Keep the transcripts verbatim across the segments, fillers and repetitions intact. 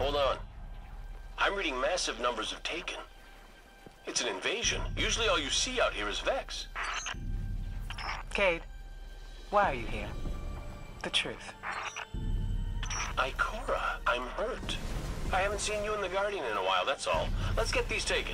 Hold on. I'm reading massive numbers of Taken. It's an invasion. Usually all you see out here is Vex. Cade, why are you here? The truth. Ikora, I'm hurt. I haven't seen you and the Guardian in a while, that's all. Let's get these taken.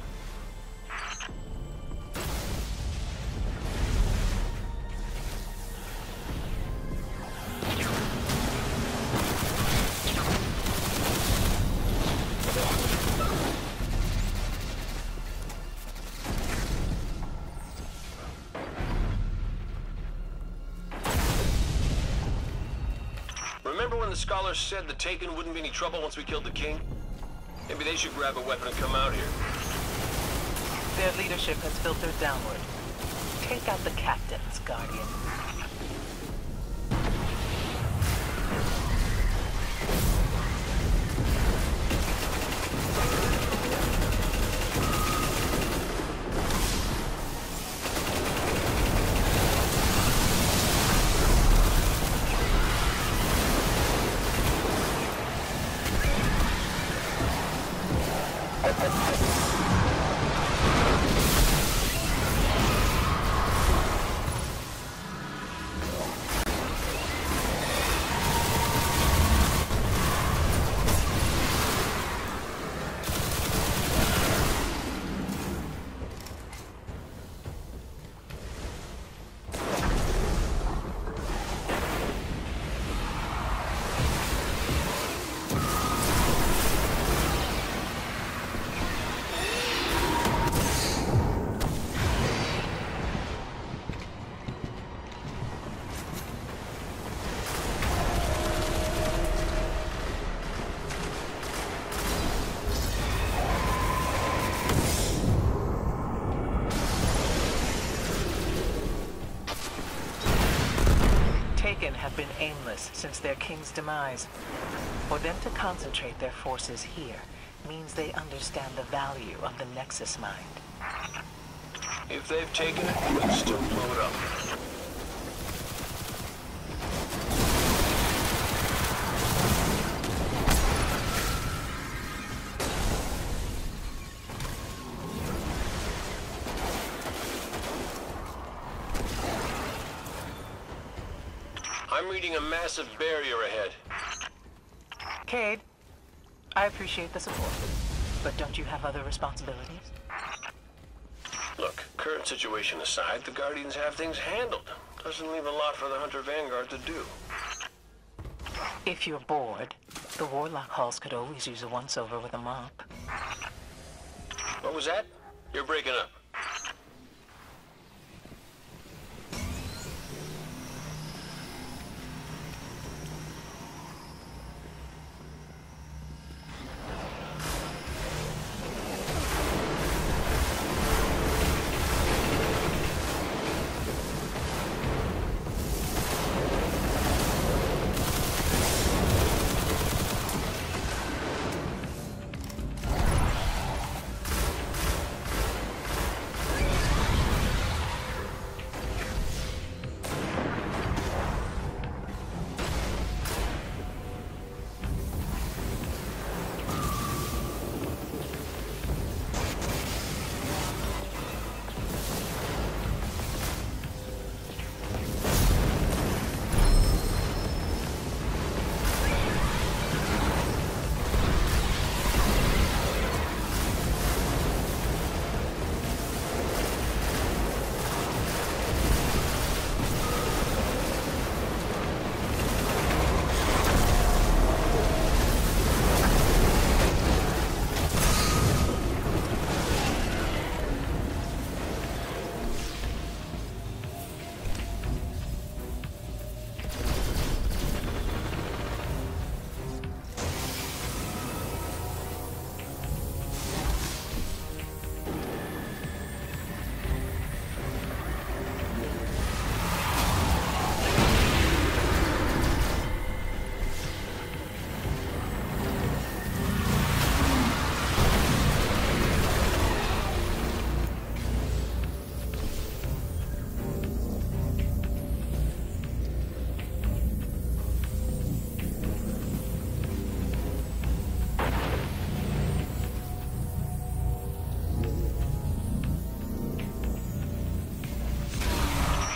Remember when the scholars said the Taken wouldn't be any trouble once we killed the king? Maybe they should grab a weapon and come out here. Their leadership has filtered downward. Take out the captains, Guardian. Have been aimless since their king's demise. For them to concentrate their forces here means they understand the value of the Nexus Mind. If they've taken it, we can still blow it up. I'm reading a massive barrier ahead. Cade, I appreciate the support, but don't you have other responsibilities? Look, current situation aside, the Guardians have things handled. Doesn't leave a lot for the Hunter Vanguard to do. If you're bored, the Warlock halls could always use a once-over with a mop. What was that? You're breaking up.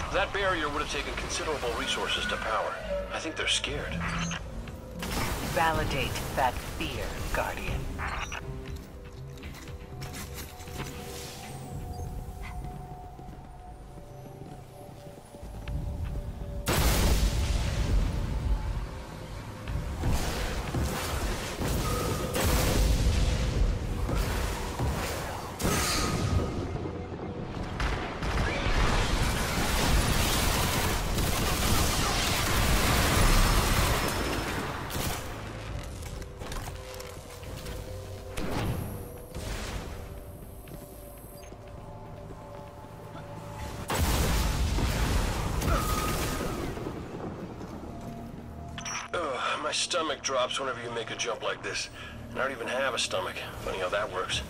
That barrier would have taken considerable resources to power. I think they're scared. Validate that fear, Guardian. My stomach drops whenever you make a jump like this. And I don't even have a stomach. Funny how that works.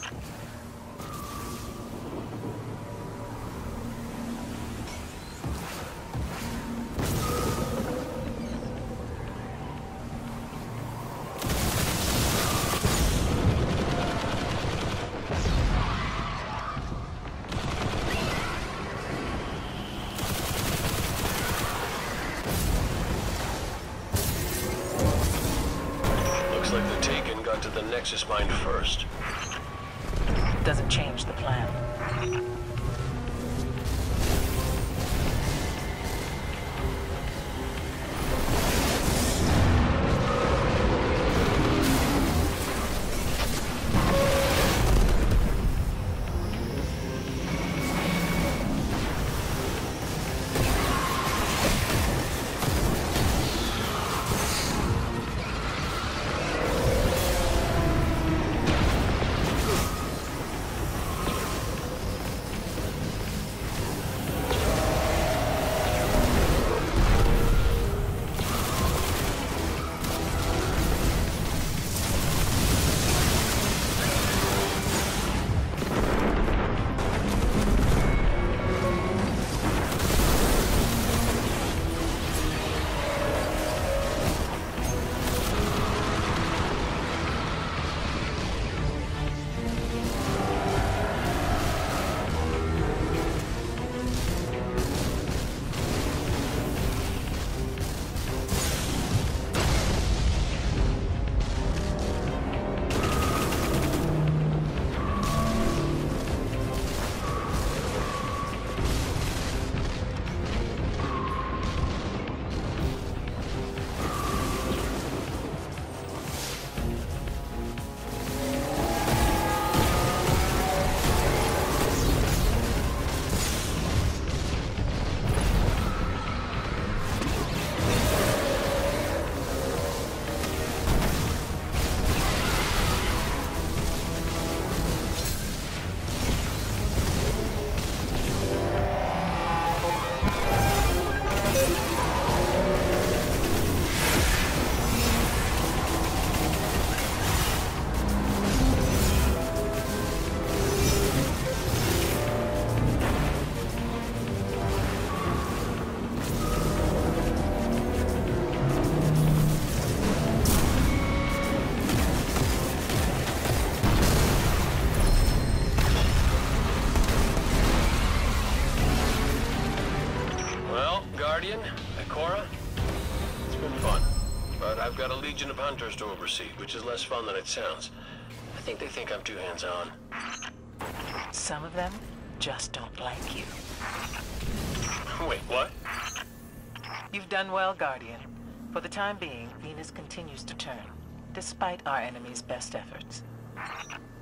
Looks like the Taken got to the Nexus mine first. Doesn't change the plan. It's been fun, but I've got a legion of hunters to oversee, which is less fun than it sounds. I think they think I'm too hands-on. Some of them just don't like you. Wait, what? You've done well, Guardian. For the time being, Venus continues to turn, despite our enemy's best efforts.